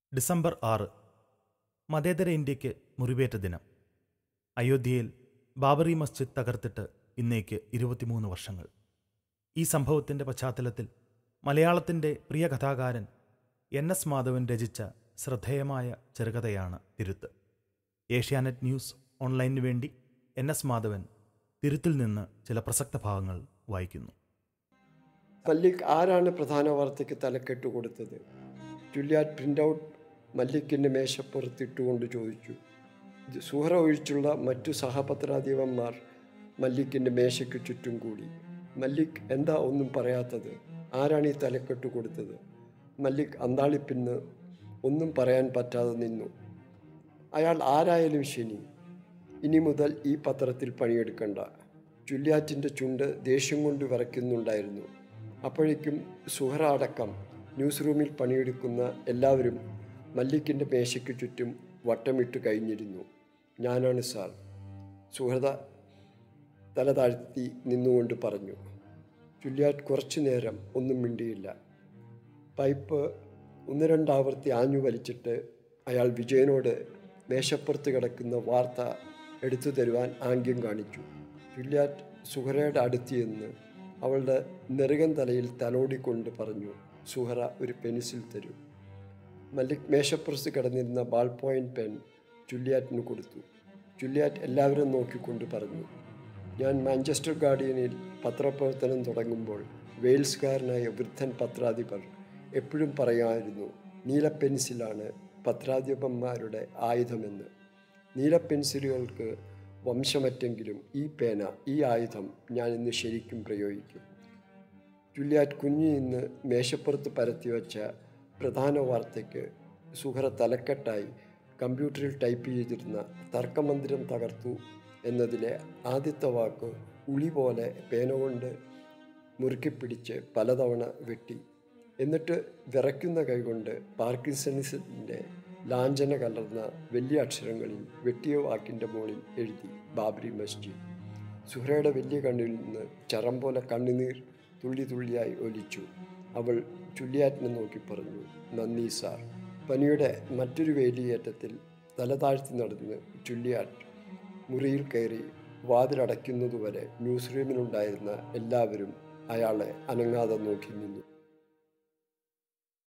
December 6 മതേതര ഇന്ത്യക്ക് മുറിവേറ്റ ദിനം. അയോധ്യയിൽ ബാബറി മസ്ജിദ് തകർത്തിട്ട് ഇന്നേക്ക് 23 വർഷങ്ങൾ. ഈ സംഭവത്തിൻ്റെ പശ്ചാത്തലത്തിൽ മലയാളത്തിൻ്റെ പ്രിയ കഥാകാരൻ NS മാധവൻ രചിച്ച ശ്രദ്ധേയമായ ചെറുകഥയാണ് തിരുത്ത്. ഏഷ്യാനെറ്റ് ന്യൂസ് ഓൺലൈനു വേണ്ടി NS മാധവൻ തിരുത്തിൽ നിന്ന് ചില പ്രസക്ത ഭാഗങ്ങൾ വായിക്കുന്നു. മല്ലിക് ആരാണ് പ്രധാന വാർത്തയ്ക്ക് തലക്കെട്ട് കൊടുത്തത്? ജുലിയാറ്റ് പ്രിൻ്റ് മല്ലിക്കിൻ്റെ മേശപ്പുറത്തിട്ടുകൊണ്ട് ചോദിച്ചു. സുഹറ ഒഴിച്ചുള്ള മറ്റു സഹപത്രാധിപന്മാർ മല്ലിക്കിൻ്റെ മേശയ്ക്ക് ചുറ്റും കൂടി. മല്ലിക് എന്താ ഒന്നും പറയാത്തത്? ആരാണ് ഈ തലക്കെട്ട് കൊടുത്തത്? മല്ലിക് അന്താളിപ്പിന്ന് ഒന്നും പറയാൻ പറ്റാതെ നിന്നു. അയാൾ ആരായാലും ശരി, ഇനി മുതൽ ഈ പത്രത്തിൽ പണിയെടുക്കണ്ട. ജുലിയാറ്റിൻ്റെ ചുണ്ട് ദേഷ്യം കൊണ്ട് വിറയ്ക്കുന്നുണ്ടായിരുന്നു. അപ്പോഴേക്കും സുഹറ അടക്കം ന്യൂസ് റൂമിൽ പണിയെടുക്കുന്ന എല്ലാവരും മല്ലിക്കിൻ്റെ മേശയ്ക്ക് ചുറ്റും വട്ടമിട്ട് കഴിഞ്ഞിരുന്നു. ഞാനാണ് സാർ, സുഹൃത തല താഴ്ത്തി നിന്നുകൊണ്ട് പറഞ്ഞു. ജുലിയാറ്റ് കുറച്ചു നേരം ഒന്നും മിണ്ടിയില്ല. പൈപ്പ് 1-2 ആവർത്തി ആഞ്ഞു വലിച്ചിട്ട് അയാൾ വിജയനോട് മേശപ്പുറത്ത് കിടക്കുന്ന വാർത്ത എടുത്തു തരുവാൻ ആംഗ്യം കാണിച്ചു. ജുലിയാറ്റ് സുഹറയുടെ അടുത്തിയെന്ന് അവളുടെ നെറുകൻ തലയിൽ തലോടിക്കൊണ്ട് പറഞ്ഞു, സുഹറ ഒരു പെൻസിൽ തരൂ. മല്ലിക് മേശപ്പുറത്ത് കിടന്നിരുന്ന ബാൾ പോയിൻ്റ് പെൻ ജുലിയാറ്റിന് കൊടുത്തു. ജുലിയാറ്റ് എല്ലാവരും നോക്കിക്കൊണ്ട് പറഞ്ഞു, ഞാൻ മാഞ്ചസ്റ്റർ ഗാർഡിയനിൽ പത്രപ്രവർത്തനം തുടങ്ങുമ്പോൾ വെയിൽസുകാരനായ വൃദ്ധൻ പത്രാധിപർ എപ്പോഴും പറയുമായിരുന്നു, നീല പെൻസിലാണ് പത്രാധിപന്മാരുടെ ആയുധമെന്ന്. നീല പെൻസിലുകൾക്ക് വംശമറ്റെങ്കിലും ഈ പേന, ഈ ആയുധം ഞാൻ ഇന്ന് ശരിക്കും പ്രയോഗിക്കും. ജുലിയാറ്റ് കുഞ്ഞു നിന്ന് മേശപ്പുറത്ത് പരത്തിവെച്ച പ്രധാന വാർത്തയ്ക്ക് സുഹറ തലക്കെട്ടായി കമ്പ്യൂട്ടറിൽ ടൈപ്പ് ചെയ്തിരുന്ന തർക്കമന്ദിരം തകർത്തു എന്നതിലെ ആദ്യത്തെ വാക്ക് ഉളി പോലെ പേന കൊണ്ട് മുറുക്കിപ്പിടിച്ച് പലതവണ വെട്ടി. എന്നിട്ട് വിറയ്ക്കുന്ന കൈകൊണ്ട് പാർക്കിൻസണിസത്തിൻ്റെ ലാഞ്ചന കലർന്ന വലിയ അക്ഷരങ്ങളിൽ വെട്ടിയ വാക്കിൻ്റെ മുകളിൽ എഴുതി ബാബറി മസ്ജിദ്. സുഹറയുടെ വലിയ കണ്ണിൽ നിന്ന് ചരം പോലെ കണ്ണുനീർ തുള്ളി തുള്ളിയായി ഒലിച്ചു. അവൾ ജുലിയാറ്റിനെ നോക്കി പറഞ്ഞു, നന്ദി സാർ. പനിയുടെ മറ്റൊരു വേലിയേറ്റത്തിൽ തല താഴ്ത്തി നടന്ന് ജുലിയാറ്റ് മുറിയിൽ കയറി വാതിലടയ്ക്കുന്നതുവരെ ന്യൂസ് റൂമിലുണ്ടായിരുന്ന എല്ലാവരും അയാളെ അനങ്ങാതെ നോക്കി നിന്നു.